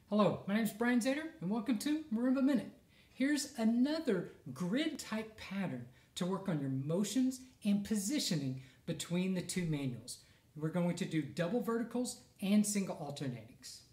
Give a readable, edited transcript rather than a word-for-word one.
Hello, my name is Brian Zader and welcome to Marimba Minute. Here's another grid type pattern to work on your motions and positioning between the two manuals. We're going to do double verticals and single alternatings.